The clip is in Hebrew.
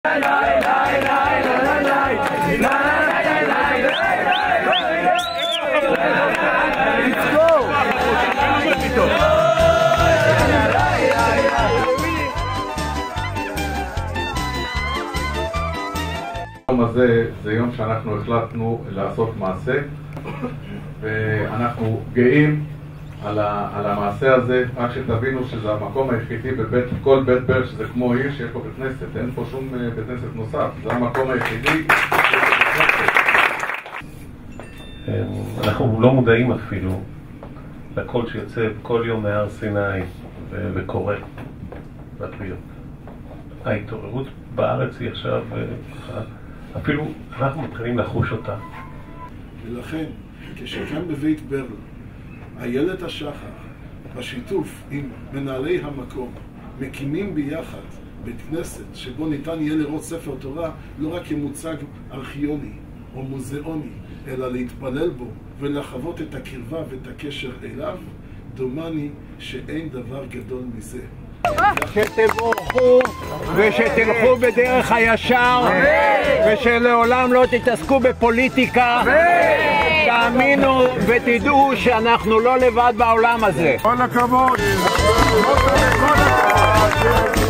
היום הזה זה יום שאנחנו החלטנו לעשות מעשה, ואנחנו גאים על המעשה הזה. רק שתבינו שזה המקום היחידי בכל בית ברל שזה כמו עיר שיש פה בית כנסת, אין פה שום בית כנסת נוסף, זה המקום היחידי. אנחנו לא מודעים אפילו לקול שיוצא כל יום מהר סיני וקורא בטביות. ההתעוררות בארץ היא עכשיו, אפילו אנחנו מתחילים לחוש אותה. ולכן, כשכאן בבית ברל, איילת השחר, בשיתוף עם מנהלי המקום, מקימים ביחד בית כנסת שבו ניתן יהיה לראות ספר תורה לא רק כמוצג ארכיוני או מוזיאוני, אלא להתפלל בו ולחוות את הקרבה ואת הקשר אליו, דומני שאין דבר גדול מזה. שתבורכו ושתלכו בדרך הישר ושלעולם לא תתעסקו בפוליטיקה. תאמינו ותדעו שאנחנו לא לבד בעולם הזה. כל הכבוד.